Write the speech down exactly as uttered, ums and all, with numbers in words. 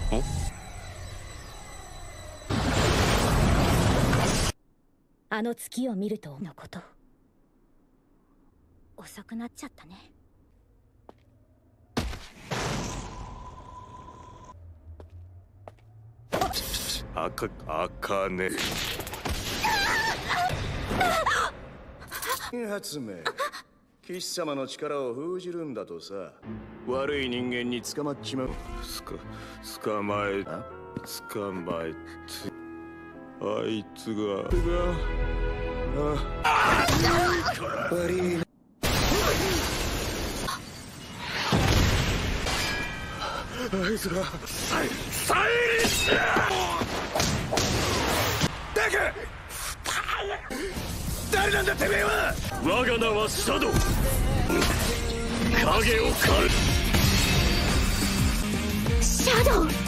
あの月を見るとのこと。遅くなっちゃったね。 あか、あかね。 発明。騎士様の力を封じるんだとさ。悪い人間に捕まっちまう。 すか、捕まえ、捕まえて。あいつが、が、あ、 悪いな。 あいつが、サイ、サイリンスだけ誰なんだてめえは。我が名はシャドウ。影を狩る。 シャドウ。